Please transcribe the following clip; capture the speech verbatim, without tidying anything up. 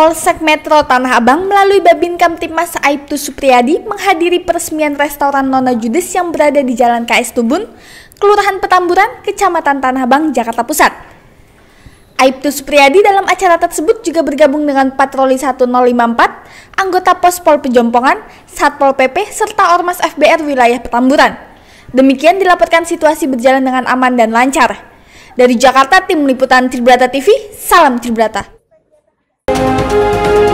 Polsek Metro Tanah Abang melalui Babin Kamtipmas Aibtu Supriyadi menghadiri peresmian restoran Nona Judes yang berada di Jalan K S Tubun, Kelurahan Petamburan, Kecamatan Tanah Abang, Jakarta Pusat. Aibtu Supriyadi dalam acara tersebut juga bergabung dengan Patroli satu nol lima empat, anggota Pos Pol Pejompongan, Satpol P P, serta Ormas F B R wilayah Petamburan. Demikian dilaporkan situasi berjalan dengan aman dan lancar. Dari Jakarta, tim liputan Tribrata T V, salam Tribrata.